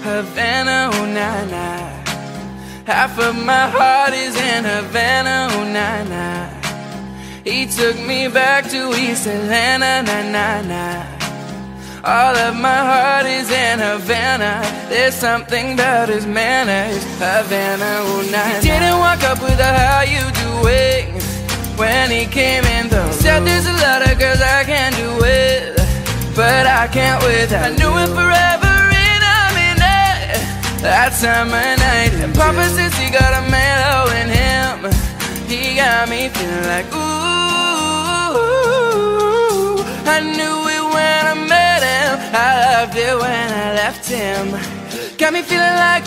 Havana, oh na na. Half of my heart is in Havana, oh na na. He took me back to East Atlanta, na na na. All of my heart is in Havana. There's something about his manners. Havana, oh na na. He didn't walk up with a how you doing when he came in though. He said there's a lot of girls I can't do with, but I can't without. I knew it forever in a minute. That summer night, and Papa says he got a mellow in him. He got me feeling like ooh. I knew it when I met him. I loved it when I left him. Got me feeling like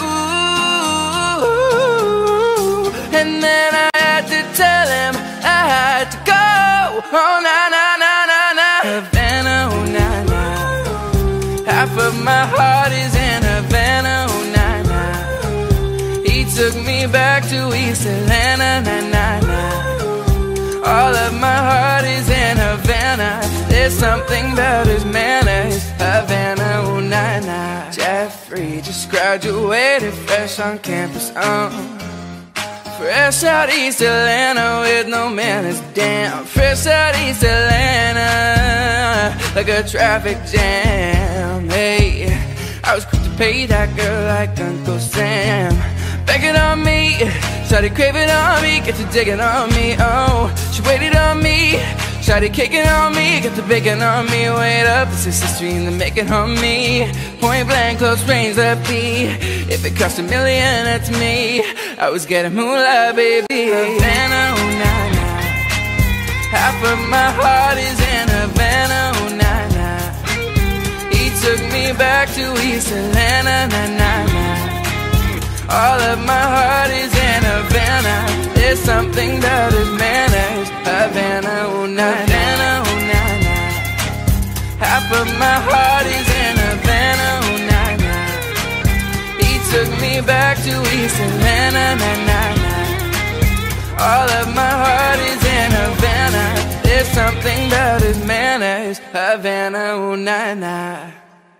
ooh. And then I had to tell him I had to go. Oh na na na na na. Havana, oh na na. Half of my heart is in Havana, oh na na. He took me back to East Atlanta, na na na. All of my heart is in Havana. There's something about his manners. Havana, oh na na. Jeffrey just graduated fresh on campus, fresh out East Atlanta with no manners, damn. Fresh out East Atlanta like a traffic jam. Hey, I was quick to pay that girl like Uncle Sam. Begging on me, started craving on me, get to digging on me, oh. She waited on me, started caking on me, got to baking on me. Wait up, this is history in the making on me. Point blank, close range, left B. If it cost $1 million, that's me. I was getting moolah, baby. Havana, oh na na. Half of my heart is in Havana, oh na na. He took me back to East Atlanta, na na na. All of my heart is in Havana. There's something about his manners. Havana, oh na na, oh na na. Half of my heart is in Havana, oh na na. He took me back to East Atlanta, na na na. All of my heart is in Havana. There's something about his manners. Havana, oh na na.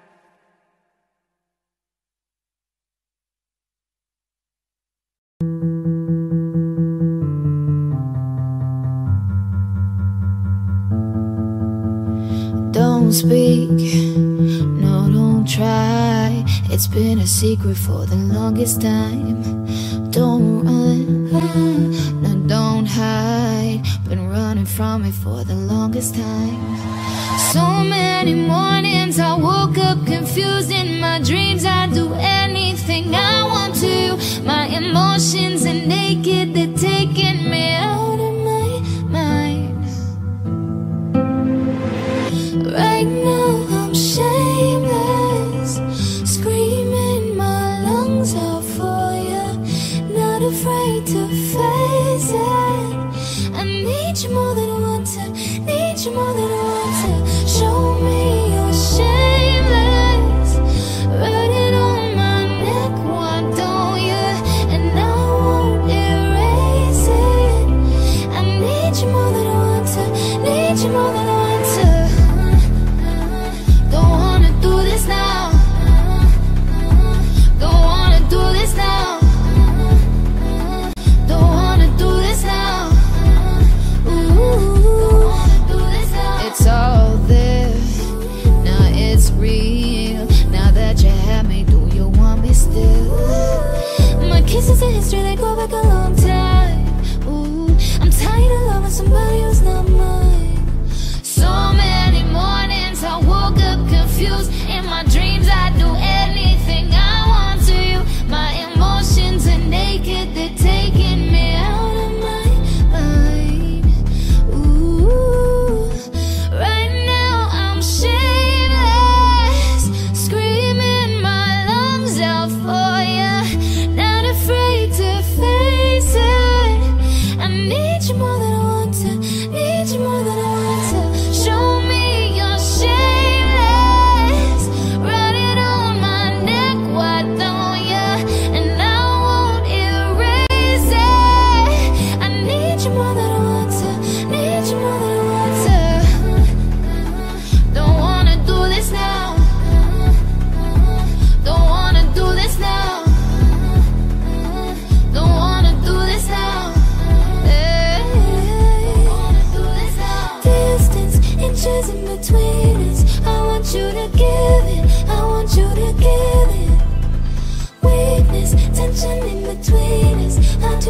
Don't speak, no, don't try. It's been a secret for the longest time. Don't run, no, don't hide. Been running from it for the longest time. So many mornings I woke up confused. In my dreams I'd do anything I want to. My emotions are naked, they're taking me out of my mind. Right now I'm shameless, screaming my lungs out for you. Not afraid to face it. I need you more than I want to, need you more than I want to. Show me you're shameless, riding on my neck, why don't you? And I won't erase it. I need you more than I want to, need you more than I want to. Don't wanna do this now, don't wanna do this now, don't wanna do this now. Ooh, it's all there, now it's real. Now that you have me, do you want me still? My kisses are history, they go back a long time. Ooh, I'm tired of loving somebody who's not mine.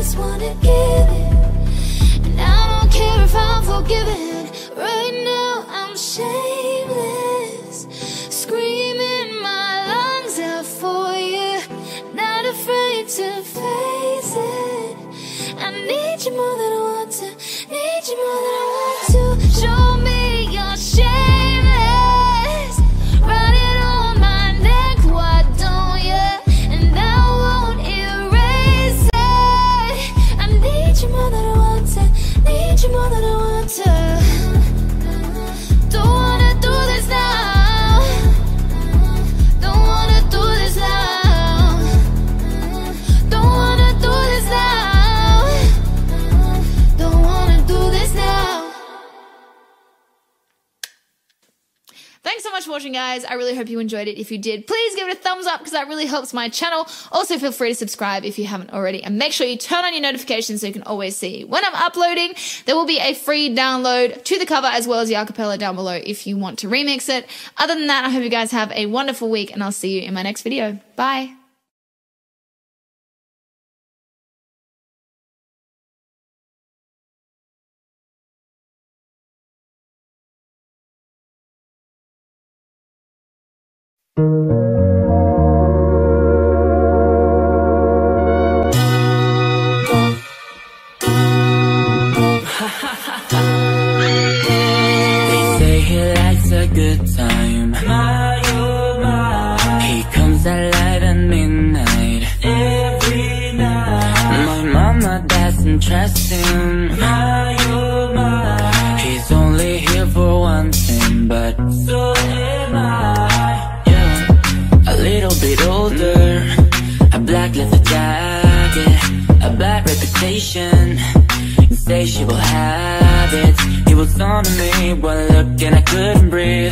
just wanna give it, and I don't care if I'm forgiven. Right now I'm shameless, screaming my lungs out for you, not afraid to face it. I need you more than I want to, need you more than I want to. Show me you're shameless, write it on my neck, why don't you? And I won't erase it. I need you more than I want to, need you more than I want to. Don't wanna do this now, don't wanna do this now, don't wanna do this now, don't wanna do this now. Thanks so much for watching, guys. I really hope you enjoyed it. If you did, please give it a thumbs up because that really helps my channel. Also, feel free to subscribe if you haven't already. And make sure you turn on your notifications so you can always see when I'm uploading. There will be a free download to the cover as well as the acapella down below if you want to remix it. Other than that, I hope you guys have a wonderful week and I'll see you in my next video. Bye. They say he likes a good time. He comes alive at midnight every night. My mama doesn't trust him. He's only here for one thing, but so am I. Yeah, a little bit older, a black leather jacket, a bad reputation, insatiable habits. He was on to me, one look and I couldn't breathe.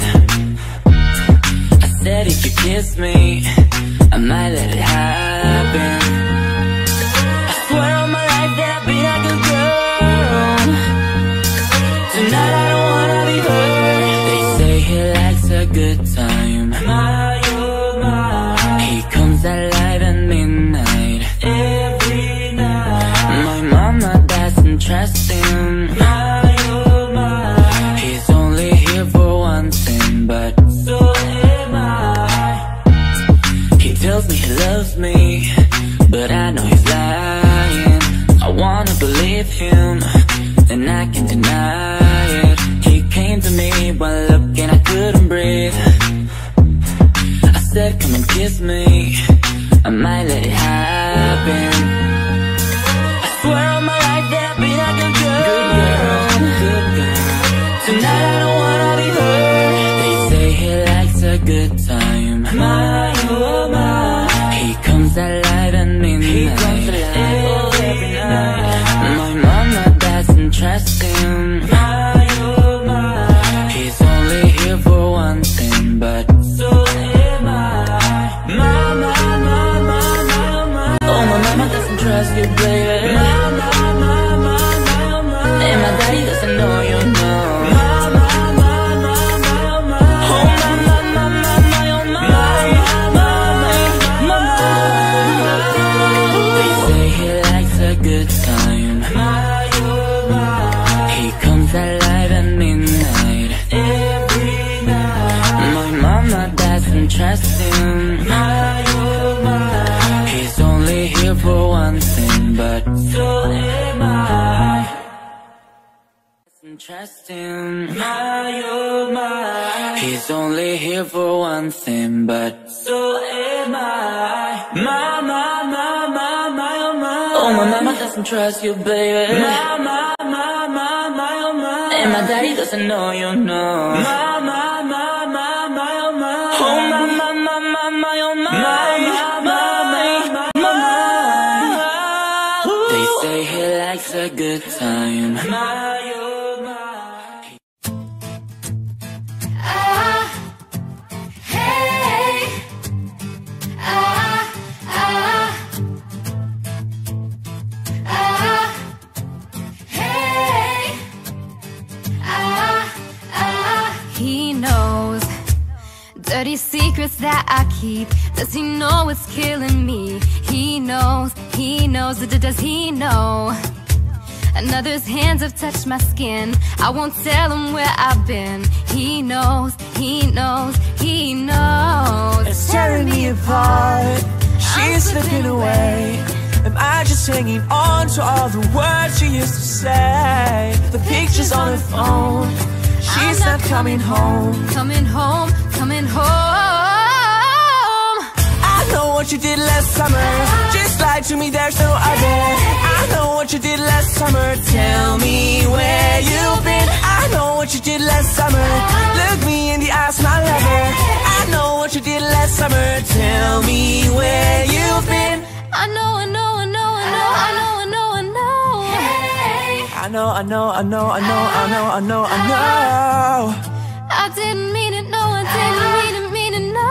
I said if you kiss me, I might let it happen. I swear on my life that I'll be like a girl. Tonight I don't wanna be hurt. They say he likes a good time. He comes alive at midnight every night. My mama doesn't trust him. He's only here for one thing, but so am I. He tells me he loves me, but I know he's lying. I wanna believe him, and I can't deny it. He came to me one look and I couldn't breathe. I said come and kiss me, I might let it happen. I swear on my life that I'll be like a girl. Good girl. Tonight I don't wanna be hurt. They say he likes a good time. He comes alive at midnight every night. My mama doesn't trust him. He's only here for one thing, but so am I. Oh, my mama doesn't trust you, baby. And my daddy doesn't know you know. They say he likes a good time. He comes alive at midnight every night. My mama doesn't trust him. He's only here for one thing, but so am I. Doesn't trust him. He's only here for one thing, but so am I. Oh, my mama doesn't trust you, baby. And my daddy doesn't know you know. Oh, they say he likes a good time. He knows Dirty secrets that I keep. Does he know it's killing me? He knows, does he know? Another's hands have touched my skin. I won't tell him where I've been. He knows, he knows, he knows. It's tearing me apart. She's slipping away. Am I just hanging on to all the words she used to say? The pictures on her phone. She's not coming home. Coming home, coming home. I know what you did last summer. Just lie to me, there's no other. I know what you did last summer. Tell me where you've been. I know what you did last summer. Look me in the eyes, my lover. I know what you did last summer. Tell me where you've been. I know, I know, I know, I know, I know, I know, I know. I know, I know, I know, I know, I know, I know, I know. I didn't mean it, no, I didn't mean it, no.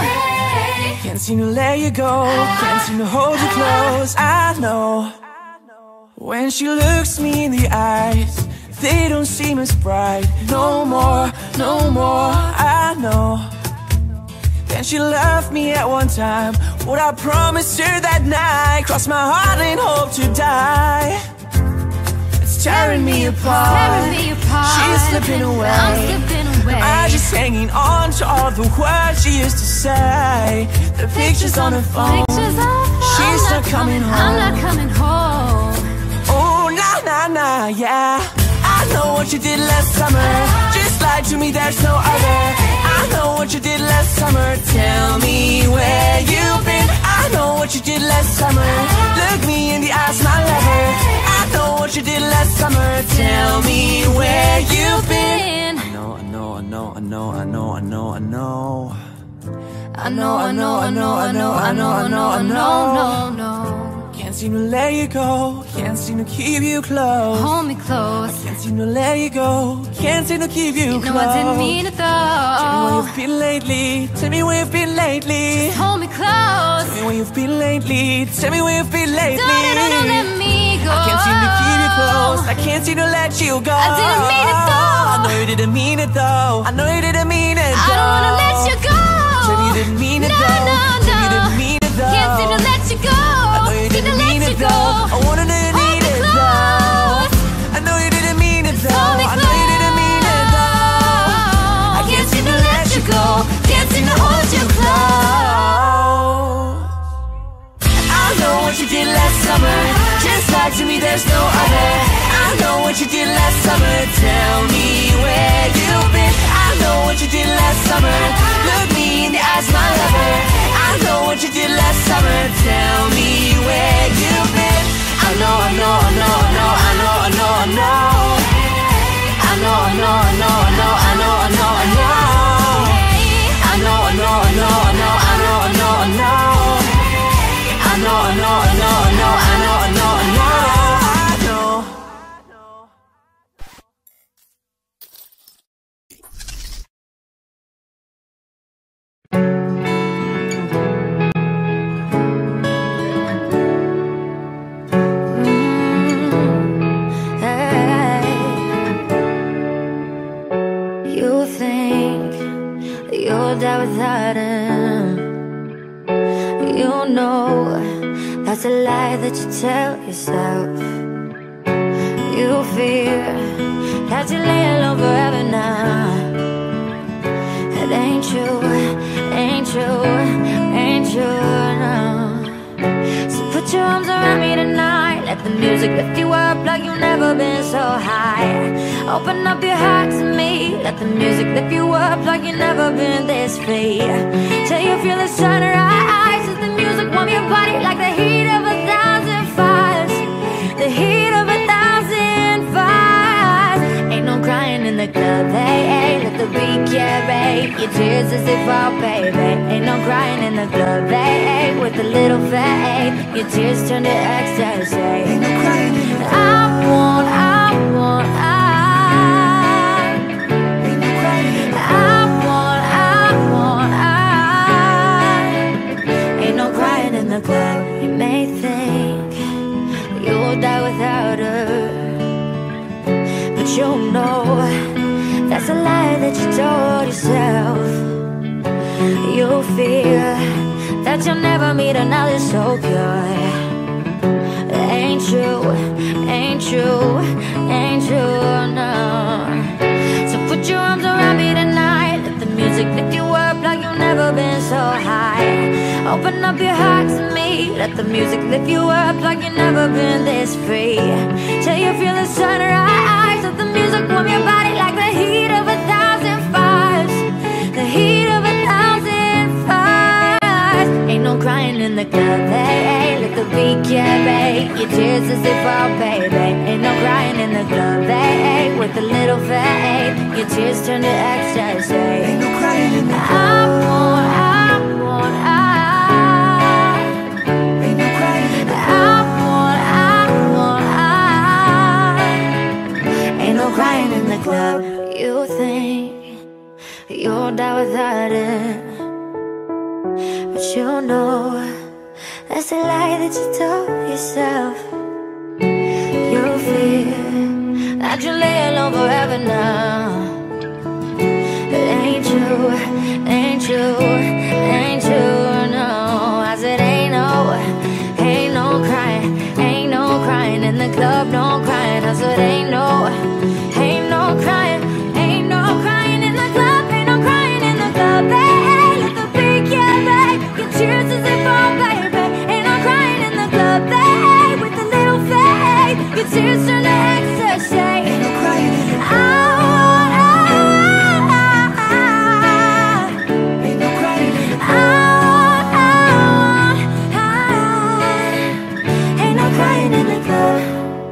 Can't seem to let you go, can't seem to hold you close. I know. When she looks me in the eyes, they don't seem as bright. No more, no more, I know. Then she loved me at one time. What I promised her that night, crossed my heart and hope to die. It's tearing me apart. She's slipping away. I'm slipping away. Am I just hanging on to all the words she used to say? The pictures on her phone. She's not coming home. I'm not coming home. Oh, nah, nah, nah, yeah. I know what you did last summer. Just lie to me, there's no other. I know what you did last summer. Tell me where you've been. I know what you did last summer. Look me in the eyes, my lover. I know what you did last summer. Tell me where you've been. I know, I know, I know, I know, I know, I know, I know. I know, I know, I know, I know, I know, I know, I know, no, no. Can't seem to let you go, can't seem to keep you close. Hold me close. Can't seem to let you go, can't seem to keep you close. You know I didn't mean it though. Tell me where you've been lately, tell me where you've been lately. Just hold me close. Tell me where you've been lately, tell me where you've been lately. Don't let me go. I can't seem to keep you close, I can't seem to let you go. I didn't mean it though. I know you didn't mean it though. I know you didn't mean it though. I don't wanna let you go. Tell me you didn't mean it though. No, no, Tell me you didn't mean it though. Can't seem to let you go. I know you didn't mean it though. I wanna know you need it though. I know you didn't mean it though. I know you didn't mean it though. I can't seem to let you go. Can't seem to hold you close. I know what you did last summer. Just lie to me, there's no other. I know what you did last summer. Tell me where you've been. I know what you did last summer. Look me in the eyes, my lover. I know what you did last summer. Tell me where you've been. I know, I know, I know, I know, I know, I know, I know. I know, I know, I know, I know, I know, I know, I know. I know, I know, I know, I know, I know, I know, I know. I know, I know, I know, I know, I know, I know, I know. You think you'll die without him. You know that's a lie that you tell yourself. You fear that you lay alone forever now. It ain't true, ain't true, ain't true, no. So put your arms around me tonight. Let the music lift you up like you've never been so high. Open up your heart to me. Let the music lift you up like you've never been this free. Till you feel the sunrise. Let the music warm your body like the heat of 1,000 fires. The heat of 1,000 fires. Ain't no crying in the club, hey, hey. Let the beat carry your tears as they fall, baby. Ain't no crying in the club, hey, hey. With a little faith, your tears turn to ecstasy. Ain't no crying in the club. I want, in the club. You may think you'll die without her, but you'll know that's a lie that you told yourself. You fear that you'll never meet another so pure. Ain't true, ain't true, ain't true, no. So put your arms around me tonight. Let the music lift you up like you've never been so high. Open up your heart to me. Let the music lift you up like you've never been this free. Till you feel the sunrise. Let the music warm your body like the heat of 1,000 fires. The heat of 1,000 fires. Ain't no crying in the club, hey. Let the beat carry your tears as they fall, baby. Ain't no crying in the club, hey. With a little faith, your tears turn to ecstasy. Ain't no crying in the club. Ain't no crying in the club. Ain't no crying in the club. You think you'll die without it, but you know that's a lie that you told yourself. You fear that you'll lay alone forever now. It ain't true, ain't true, ain't true, no. I said ain't no crying, ain't no crying in the club, no crying. I said ain't no crying, ain't no crying in the club, ain't no crying in the club, hey. Let the beat get back, your tears as they fall, baby. Ain't no crying in the club, hey. With a little faith, your tears turn to ecstasy. Ain't no crying in the club. Ain't no crying in the club. Ain't no crying in the club.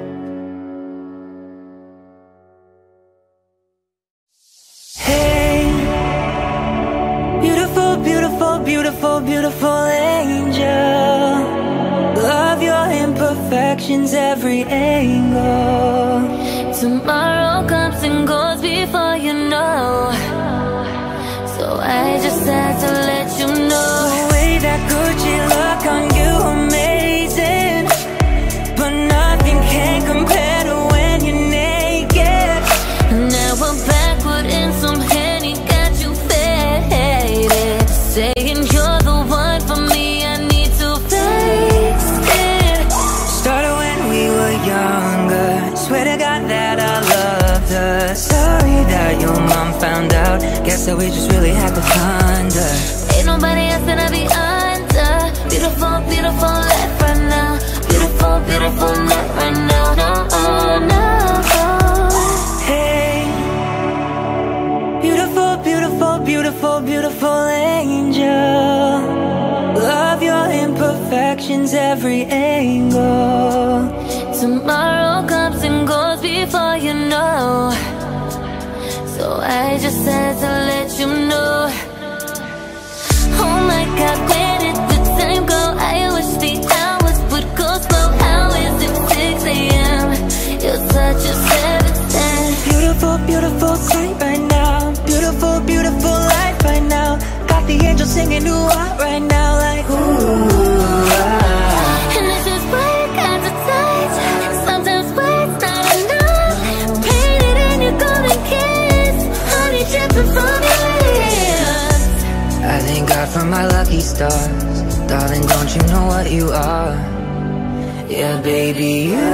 Hey, beautiful, beautiful, beautiful, beautiful angel. Love your imperfections, every angle. Tomorrow comes and goes before you know. So I just had to let you know. The way that Gucci look on you, amazing. But nothing can compare to when you're naked. Now we're backward in some Henny, got you faded. Saying you're the one for me, I need to face it. Started when we were younger. Swear to God that I loved her. Sorry that your mom found out. Guess that we just really had to find her. Ain't nobody else that I be under. Beautiful, beautiful life right now. Beautiful, beautiful night right now. No, no. Hey, beautiful, beautiful, beautiful, beautiful angel. Love your imperfections, every angle. Tomorrow comes and goes before you know. So I just had to let you know. Oh my God, where did the time go? I wish the hours would go slow. How is it 6 a.m.? You're such a savage. Beautiful, beautiful sight right now. Beautiful, beautiful life right now. Got the angels singing ooh-ah right now, like ooh-ah. And this is why you got to touch. Sometimes words not enough. Painted in your golden kiss, honey dripping from your lips. I thank God for my lucky stars. Darling, don't you know what you are? Yeah, baby, you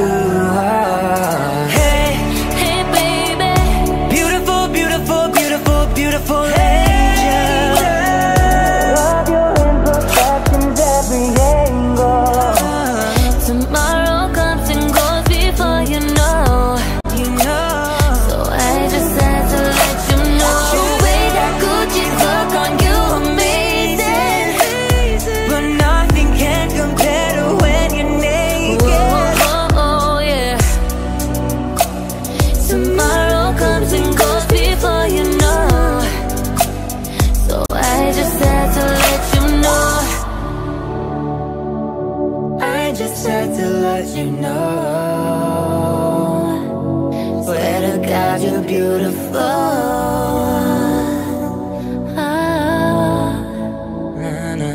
are. Hey, Hey baby, beautiful, beautiful, beautiful, beautiful angel. Love your imperfections, every angle. tomorrow comes and goes before you know. You know. So I just had to let you know. The way that Gucci look on you, amazing. But nothing can compare to when you're naked. Oh yeah. Tomorrow comes and goes before you know. So I just had to let you know. I just had to let you know. Swear to God you're beautiful. Na-na.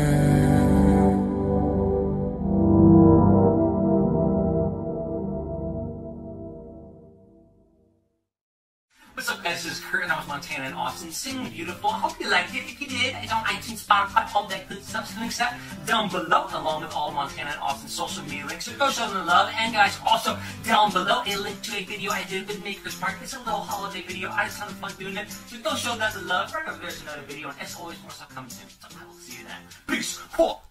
What's up, guys, this is Kurt and I was Montana and Austin singing Beautiful. I hope you liked it. If you did, it's on iTunes, Spotify, all that good stuff. So links that down below, along with all Montana and Austin social media links. So go show them the love. And guys, also down below a link to a video I did with Maker's Mark. It's a little holiday video. I just had fun doing it. So go show them the love. Right over there's another video. And as always, more stuff coming soon. So I will see you then. Peace. Whoa.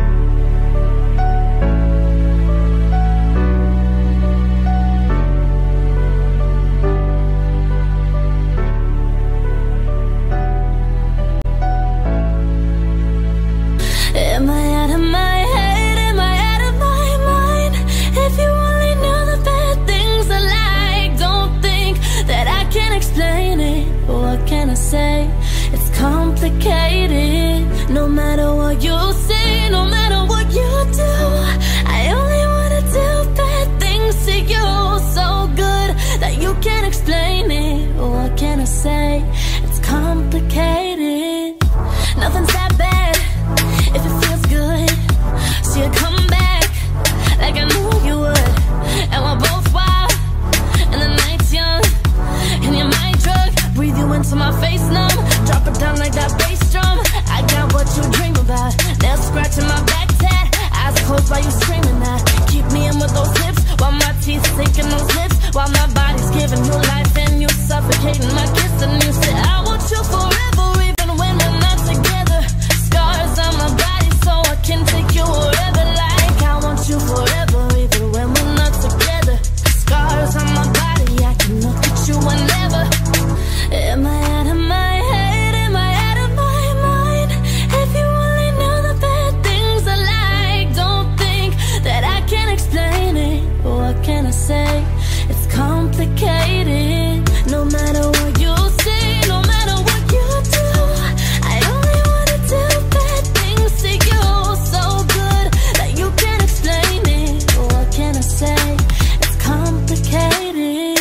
Am I out of my head? Am I out of my mind? If you only knew the bad things I like, don't think that I can explain it. What can I say? It's complicated. No matter what you say, no matter what you do, I only wanna do bad things to you. So good that you can't explain it. What can I say? It's complicated. Nothing's that bad if it feels good. So you come back like I knew you would. And we're both wild and the night's young. And you're my drug, breathe you into my face numb. Drop it down like that bass drum. I got what you dream about. Nails scratching my back tat. Eyes closed while you screaming that. Keep me in with those hips while my teeth sink in those lips. While my body's giving you life and you suffocating my kiss. And you say I want you forever even when we're not together. Scars on my body so I can take you wherever. Like I want you forever even when we're not together. Scars on my body, I can look at you whenever. Am I out of my head? Am I out of my mind? If you only knew the bad things I like, don't think that I can explain it. What can I say? It's complicated. No matter what you say, no matter what you do, I only wanna do bad things to you. So good that you can't explain it. What can I say? It's complicated.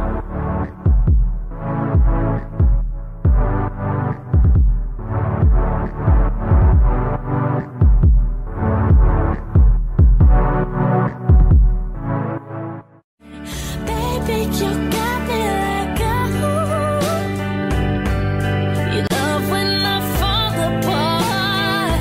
Baby, you got me like a you love when I fall apart.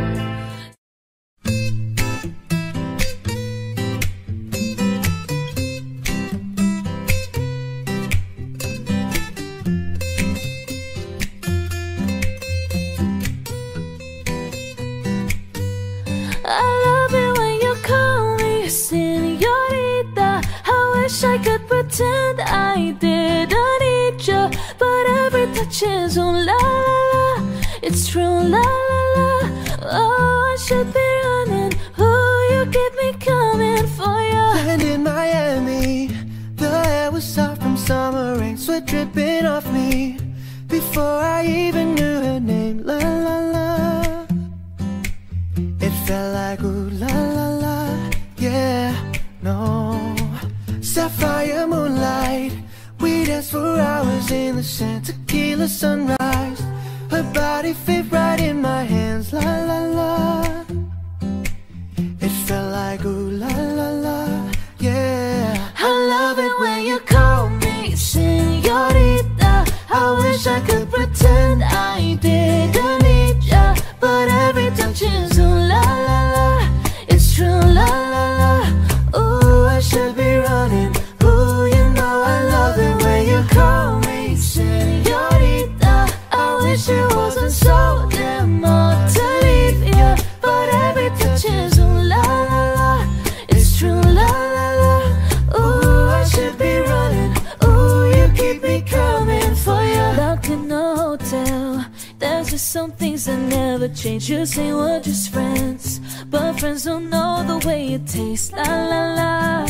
I love it when you call me señorita. I wish I could pretend I didn't need you, but every touch is oh la la la. It's true la la la. Oh, I should be running. Oh, you keep me coming for you. And in Miami, the air was soft from summer rain, sweat dripping off me before I even knew her name. La la la. It felt like ooh la la la. Yeah, no. Sapphire moonlight, we danced for hours in the sand. Tequila sunrise, her body fit right in my hands. La la la. It felt like ooh la la la. Yeah, I love it when you call me señorita. I wish I could pretend I didn't need ya, but every touch is ooh la la la. It's true la la la. Ooh, I should be running. Ooh, you know I love it when you call me señorita. I wish it wasn't so damn hard to leave ya, but every touch is ooh la la la. It's true la la la. Ooh, I should be running. Ooh, you keep me coming for you. Locked in a hotel, there's just some things that never change. You say we're just friends, but friends don't know the way it tastes. La la la.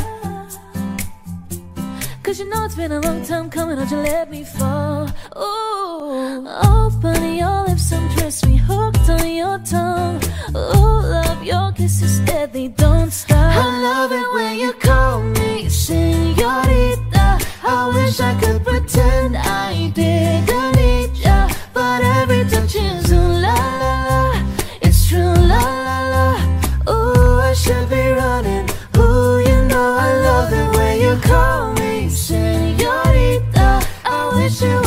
Cause you know it's been a long time coming, don't you let me fall. Ooh, open your lips and dress me hooked on your tongue. Ooh, love your kisses that they don't stop. I love it when you call me señorita. I wish I could pretend I didn't need ya, but every touch is ooh la la la. It's true la la la. Ooh, I should be running. Ooh, you know I love it when you call me señorita. I wish it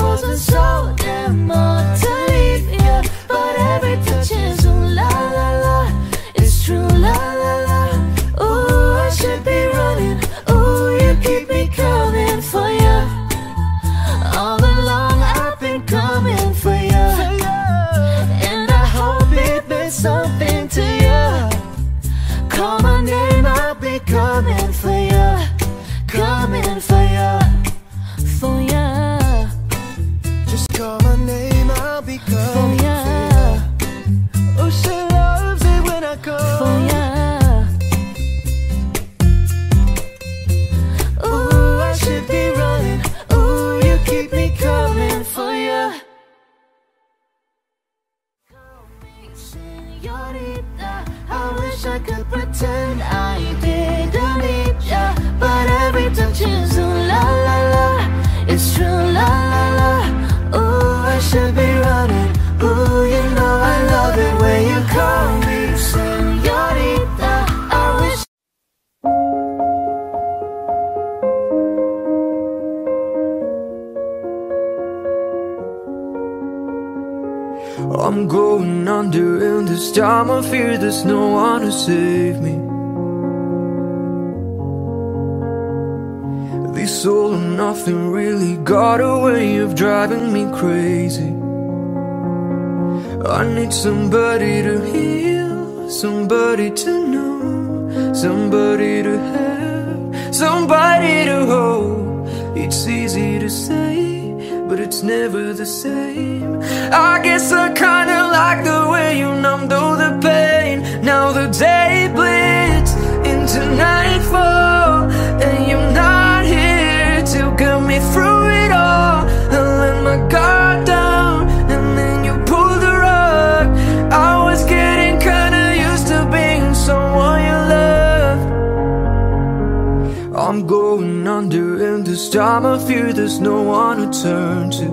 emotions. Ooh la la la, it's true, la la la. Ooh, I should be running. Ooh, you know I love it when you call me señorita. I wish. I'm going under, and this time I fear there's no one to save me. This all or nothing really got a way of driving me crazy. I need somebody to heal, somebody to know, somebody to have, somebody to hold. It's easy to say, but it's never the same. I guess I kinda like the way you numbed all the pain. Now the day bleeds into nightfall, and you're not here to get me through it all. I let my guard down, and then you pulled the rug. I was getting kinda used to being someone you loved. I'm going under, and this time I fear there's no one to turn to.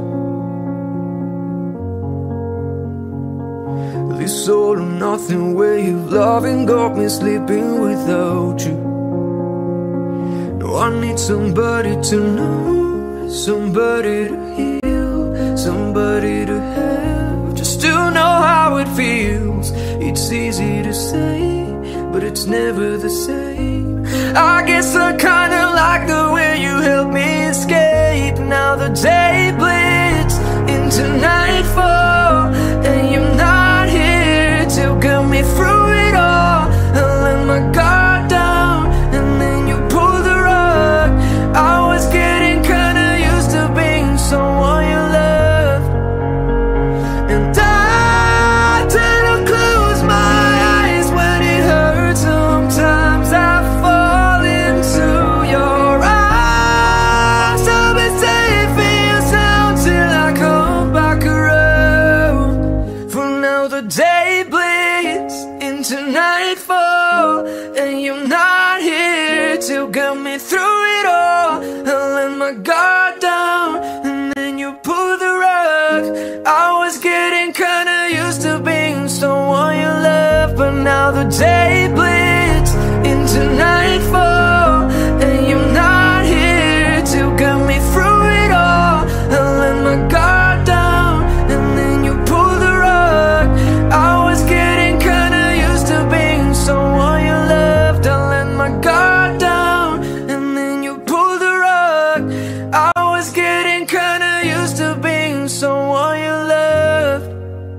This all or nothing way of loving got me sleeping without you. No, I need somebody to know, somebody to heal, somebody to have, just to know how it feels. It's easy to say, but it's never the same. I guess I kinda like the way you help me escape. Now the day bleeds into nightfall, and you're not here to get me through it all. I let my guard down, and then you pulled the rug. I was getting kinda used to being someone you loved, and I tend to close my eyes when it hurts. Sometimes I fall into your arms. I'll be safe in your sound till I come back around. For now the day bleeds into nightfall, and you're not here to get me through it all. I let my guard down, and then you pulled the rug. I was getting kinda used to being someone you love, but now the day bleeds into nightfall, and you're not here to get me through it all. I let my guard down, and then you pulled the rug. I was getting kinda used to being someone you loved. I let my guard down, and then you pulled the rug. I was getting kinda used to being someone you loved.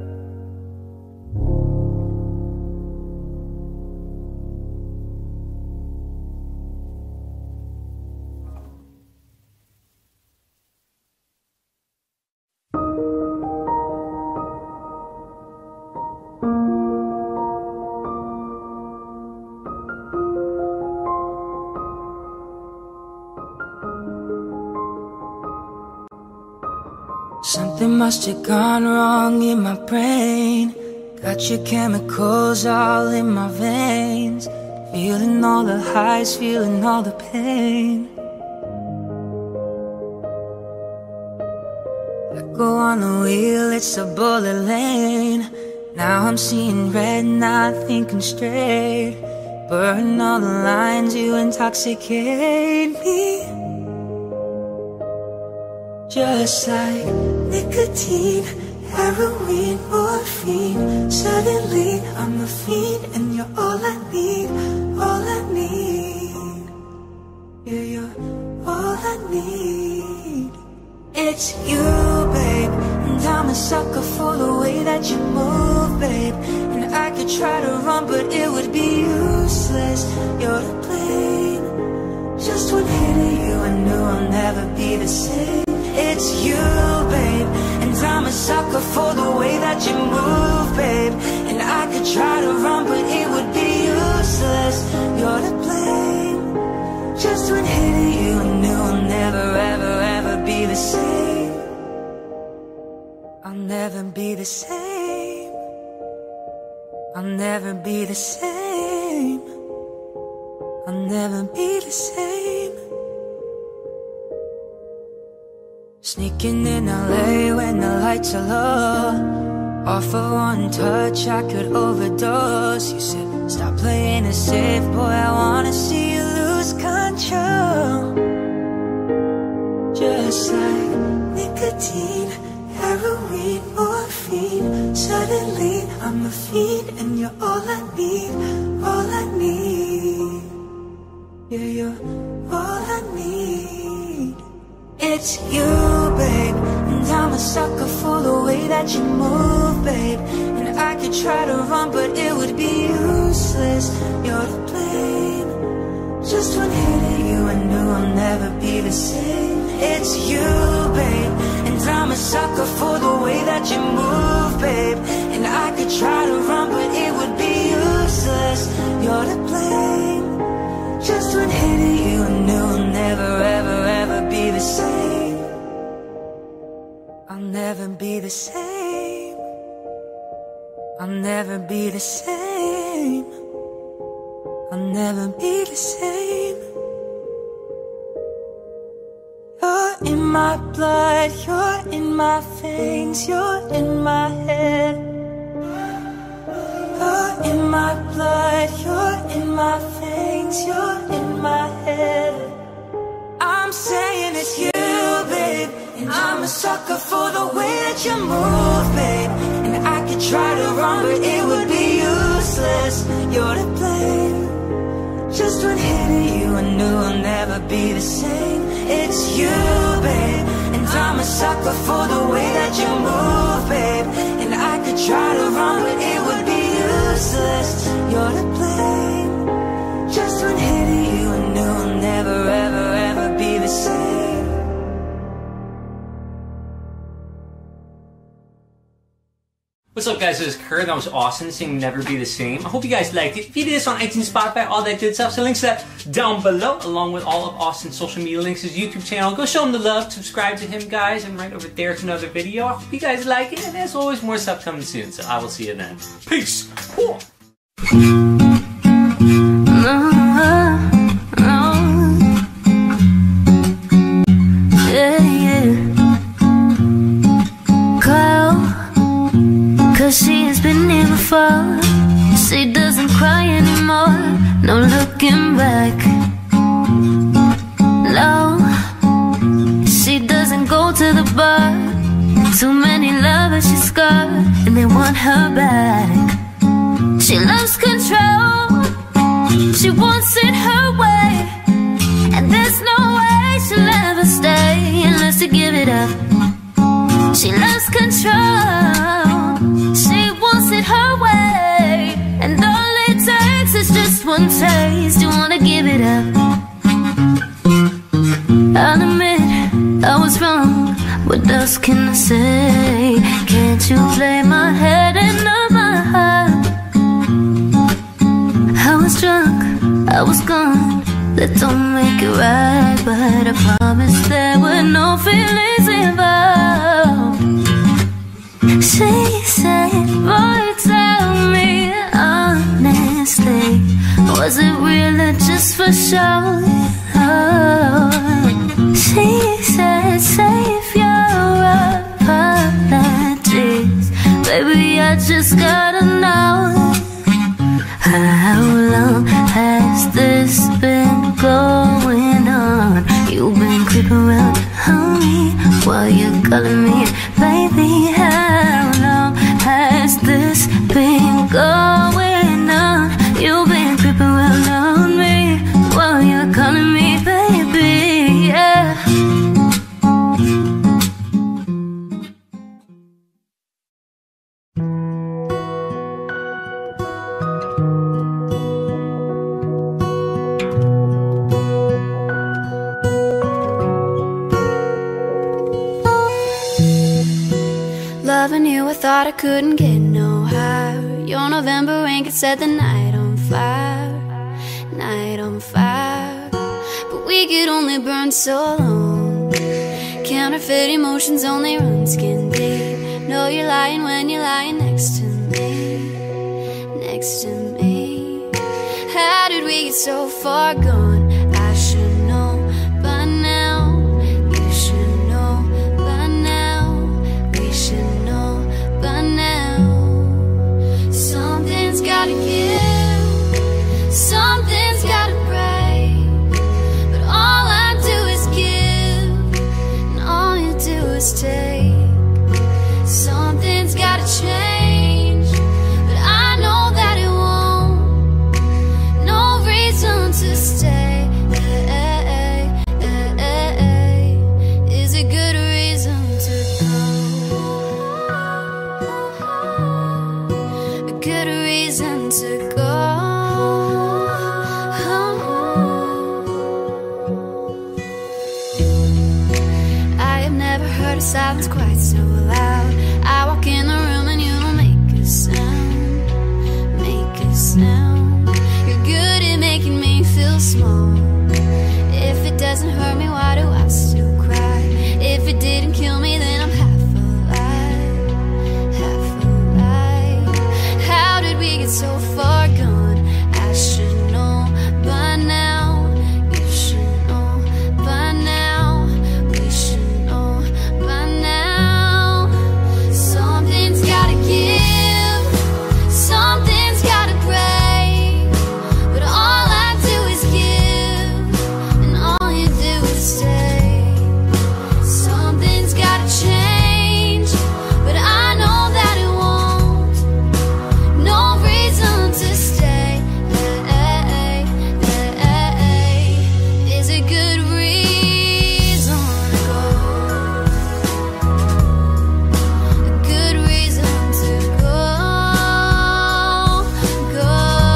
Something must have gone wrong in my brain. Got your chemicals all in my veins. Feeling all the highs, feeling all the pain. Let go on the wheel, it's a bullet lane. Now I'm seeing red, not thinking straight. Burn all the lines, you intoxicate me. Just like nicotine, heroin, morphine. Suddenly I'm a fiend, and you're all I need, all I need. Yeah, you're all I need. It's you, babe, and I'm a sucker for the way that you move, babe. And I could try to run, but it would be useless. You're to blame. Just one hit of you, I knew I'll never be the same. It's you, babe, and I'm a sucker for the way that you move, babe. And I could try to run, but it would be useless. You're to blame. Just one hit of you, I knew I'll never, ever, ever be the same. I'll never be the same. I'll never be the same. I'll never be the same. Sneaking in LA when the lights are low. Off for one touch, I could overdose. You said, stop playing it safe, boy, I wanna see you lose control. Just like nicotine, heroin, morphine. Suddenly I'm a fiend and you're all I need, all I need. Yeah, you're all I need. It's you, babe, and I'm a sucker for the way that you move, babe. And I could try to run, but it would be useless. You're to blame. Just one hit of you, I knew I'll never be the same. It's you, babe, and I'm a sucker for the way that you move, babe. And I could try to run, but it would be useless. You're to blame. Just one hit of you, I knew I'll never, ever, ever be the same. I'll never be the same. I'll never be the same. I'll never be the same. You're in my blood, you're in my veins, you're in my head. You're in my blood, you're in my veins, you're in my head. I'm saying it's you, babe, and I'm a sucker for the way that you move, babe. And I could try to run, but it would be useless. You're to blame. Just one hit of you, I knew I'll never be the same. It's you, babe, and I'm a sucker for the way that you move, babe. And I could try to run, but it would be useless. You're to blame. Just one hit of you, I knew I'll never, ever, ever be the same. What's up, guys? This is Kurt. That was Austin singing Never Be the Same. I hope you guys liked it. If you did this on iTunes, Spotify, all that good stuff, so links to that down below, along with all of Austin's social media links, his YouTube channel. Go show him the love, subscribe to him, guys, and right over there to another video. I hope you guys like it, and as always, more stuff coming soon, so I will see you then. Peace! Whoa. She has been here before. She doesn't cry anymore. No looking back. No, she doesn't go to the bar. Too many lovers she's got, and they want her back. She loves control. She wants it her way, and there's no way she'll ever stay unless you give it up. She loves control. She wants it her way, and all it takes is just one taste. You wanna give it up. I'll admit I was wrong. What else can I say? Can't you play my head and not my heart? I was drunk, I was gone. That don't make it right, but I promise there were no feelings involved. She said, boy, tell me honestly, was it real or just for show? Oh. She said, save your apologies, baby, I just gotta know. How long has this been going on? You've been creeping around on me while you're calling me baby. How long has this been going on? You've been creeping around on me while you're calling me baby, yeah. Loving you, I thought I couldn't get no higher. Your November rain could set the night on fire, night on fire. But we could only burn so long. Counterfeit emotions only run skin deep. Know you're lying when you're lying next to me, next to me. How did we get so far gone? I should know by now. You should know is take. Something's gotta change, but I know that it won't. No reason to stay. Is a good reason to go. A good reason to go. I have never heard a silence quite so loud. I walk in the room and you don't make a sound. Make a sound. You're good at making me feel small. If it doesn't hurt me, why do I still cry? If it didn't kill me, then I'm half alive. Half alive. How did we get so far gone? I should know by now. You should know by now. We should know by now. Something's gotta give. Something's gotta break. But all I do is give, and all you do is stay. Something's gotta change, but I know that it won't. No reason to stay. Is a good reason to go. A good reason to go. Go.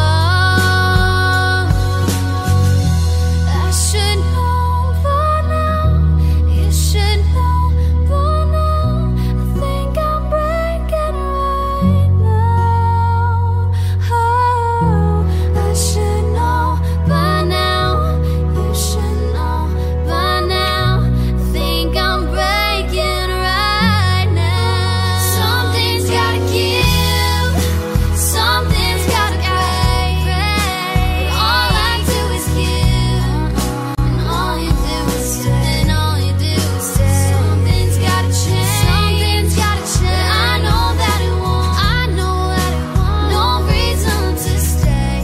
I should know by now. You should know by now. I think I'm breaking right now. Oh, I should know by now. You should know by now. I think I'm breaking right now. Something's gotta give. Something's gotta break. But all I do is give, and all you do is stay. And all you do is stay. Something's gotta change. Something's gotta change. I know that it won't. I know that it won't. No reason to stay.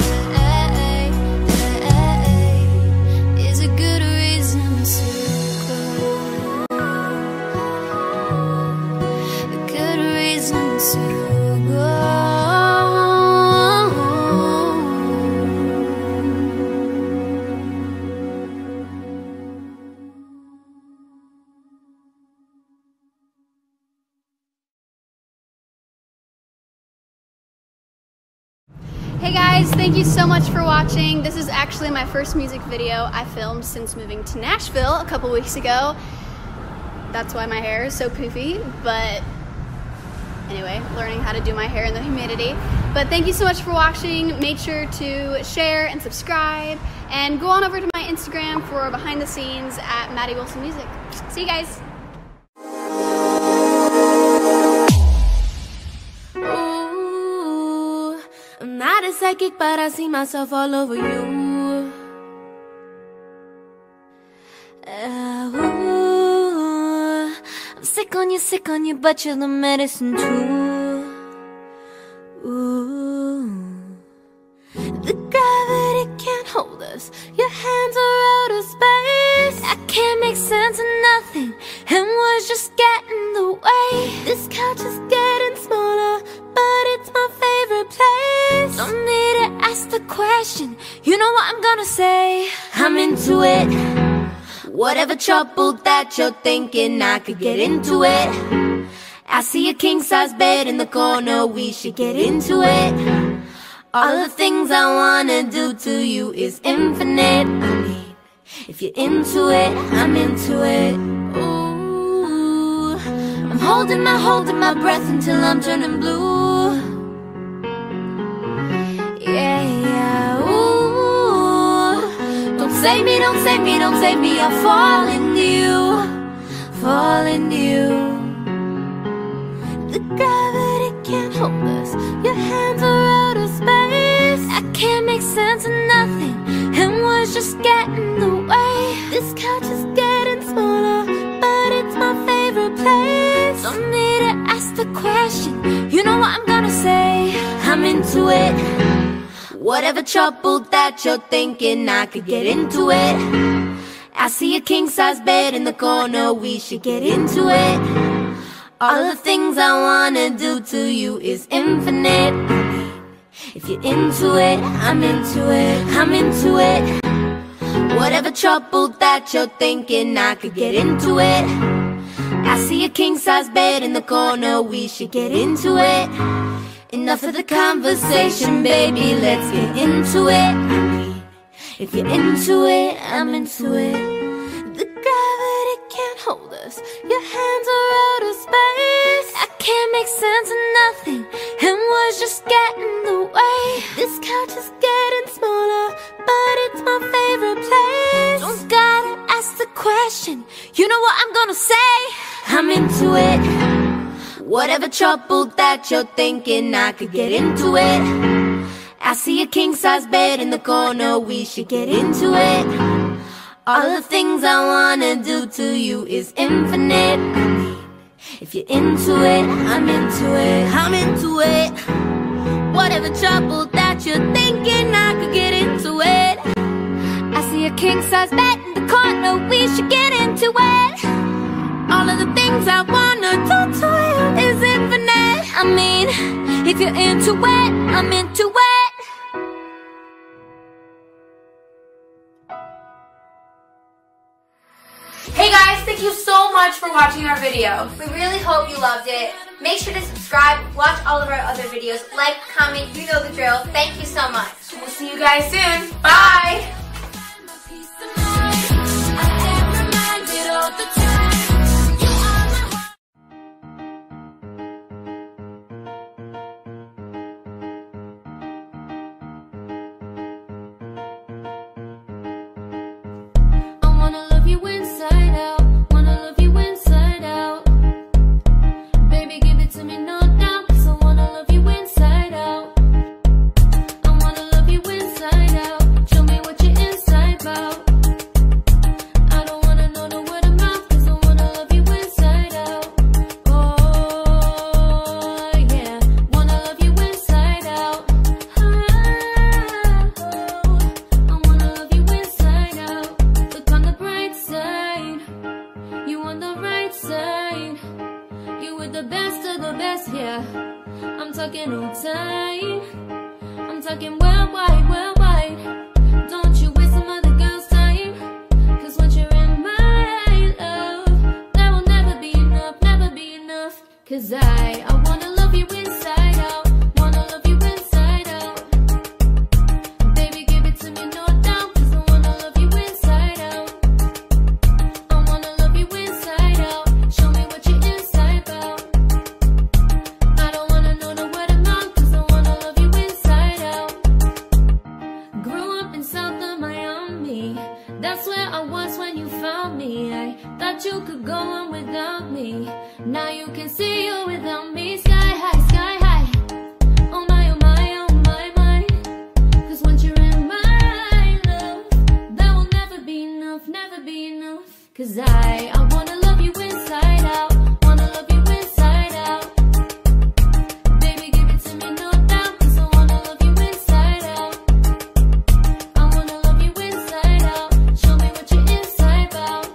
Is a good reason to go. A good reason to go. Hey guys, thank you so much for watching. This is actually my first music video I filmed since moving to Nashville a couple weeks ago. That's why my hair is so poofy, but anyway, learning how to do my hair in the humidity. But thank you so much for watching. Make sure to share and subscribe, and go on over to my Instagram for behind the scenes at Maddie Wilson Music. See you guys. Ooh, I'm not a psychic, but I see myself all over you. Ooh, I'm sick on you, but you're the medicine too. Ooh, the gravity can't hold us. Your hands are out of space. I can't make sense of nothing, and words just get in the way. This couch is getting smaller, but it's my favorite place. Don't need to ask the question, you know what I'm gonna say. I'm into it. Whatever trouble that you're thinking, I could get into it. I see a king-size bed in the corner, we should get into it. All the things I wanna do to you is infinite. I mean, if you're into it, I'm into it. Ooh, I'm holding my breath until I'm turning blue. Yeah, yeah, ooh. Don't save me, don't save me, don't save me, I'll fall into you, fall into you. The gravity can't hold us, your hands are out of space. I can't make sense of nothing, and words just get in the way. This couch is getting smaller, but it's my favorite place. Don't need to ask the question, you know what I'm gonna say. I'm into it. Whatever trouble that you're thinking, I could get into it. I see a king-size bed in the corner, we should get into it. All of the things I wanna do to you is infinite. If you're into it, I'm into it, I'm into it. Whatever trouble that you're thinking, I could get into it. I see a king-size bed in the corner, we should get into it. Enough of the conversation, baby, let's get into it. If you're into it, I'm into it. The gravity can't hold us, your hands are out of space. I can't make sense of nothing, and words just get in the way. This couch is getting smaller, but it's my favorite place. Don't gotta ask the question, you know what I'm gonna say. I'm into it. Whatever trouble that you're thinking, I could get into it. I see a king-size bed in the corner, we should get into it. All the things I wanna do to you is infinite. If you're into it, I'm into it, I'm into it. Whatever trouble that you're thinking, I could get into it. I see a king-size bed in the corner, we should get into it. All of the things I wanna do to you is infinite. I mean, if you're into it, I'm into it. Hey guys, thank you so much for watching our video. We really hope you loved it. Make sure to subscribe, watch all of our other videos, like, comment, you know the drill. Thank you so much. We'll see you guys soon. Bye! I'm talking worldwide, worldwide. Don't you waste some other girl's time, 'cause once you're in my love, there will never be enough, never be enough. 'Cause I wanna love you inside out, wanna love you inside out. Baby, give it to me, no doubt, 'cause I wanna love you inside out. I wanna love you inside out, show me what you're inside about. I don't wanna know no word of mouth, 'cause I wanna love you inside out. Grew up in South of Miami, that's where I was when you found me. I thought you could go on without me, now you can see you without me. Sky high, sky high. Oh my, oh my, oh my, my. 'Cause once you're in my love, there will never be enough, never be enough. 'Cause I wanna love you inside out, wanna love you inside out. Baby, give it to me, no doubt, 'cause I wanna love you inside out. I wanna love you inside out, show me what you're inside about.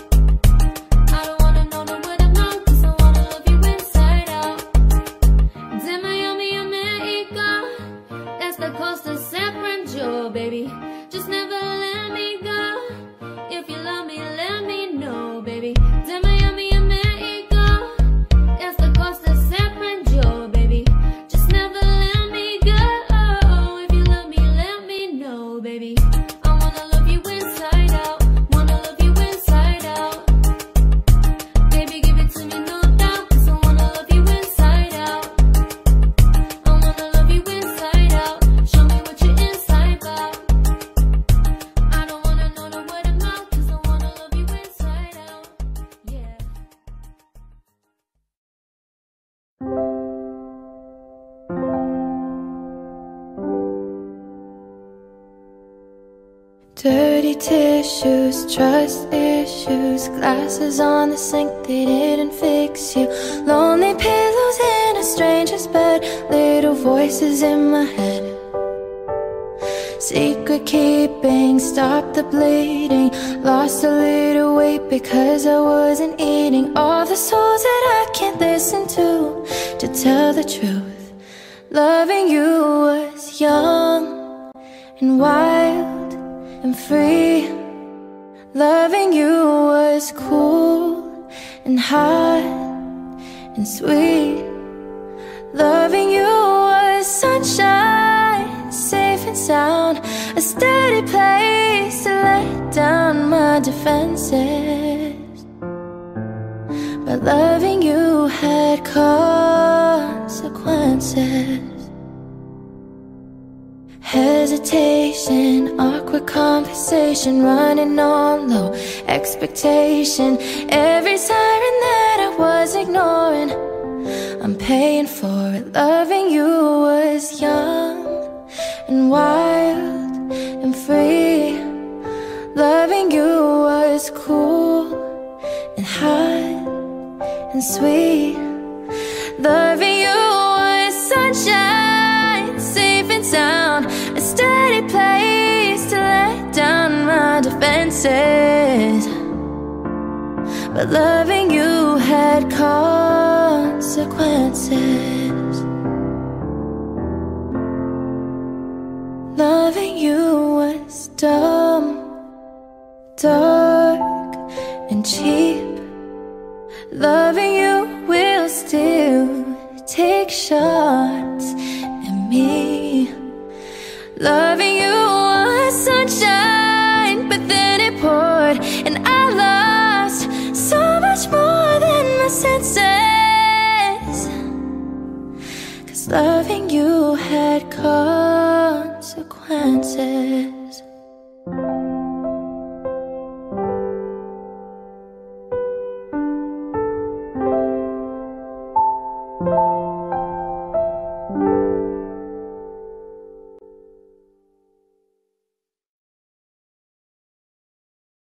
I don't wanna know no word of mouth, 'cause I wanna love you inside out. De Miami a Mexico, that's the costa San Francisco, baby. Just never let me go. If you love me, let me know, baby. De Miami a Mexico, that's the costa San Francisco, baby. Just never let me go. If you love me, let me know, baby. I wanna love you inside out, wanna love you inside out. Baby, give it to me, no doubt, 'cause I wanna love you inside out. I wanna love you inside out, show me what you're inside about. I don't wanna know no word of mouth, 'cause I wanna love you inside out. Yeah. Dirty tissues, trust issues, glasses on the sink, they didn't fix you. Lonely pillows in a stranger's bed, little voices in my head Secret keeping, stop the bleeding. Lost a little weight because I wasn't eating all the souls that I can't listen to tell the truth. Loving you was young and wild and free. Loving you was cool and hot and sweet. Loving you was sunshine, safe and sound, a steady place to let down my defenses. But loving you had consequences. Hesitation, awkward conversation, running on low expectation. Every siren that I was ignoring, I'm paying for it. Loving you was young and wild and free. Loving you was cool and hot and sweet. Loving you was sunshine, safe and sound, a steady place to let down my defenses. But loving you had consequences. Loving you was dumb, dark and cheap. Loving you will still take shots at me. Loving you was sunshine, but then it poured and I lost so much more than my senses. 'Cause loving you had consequences.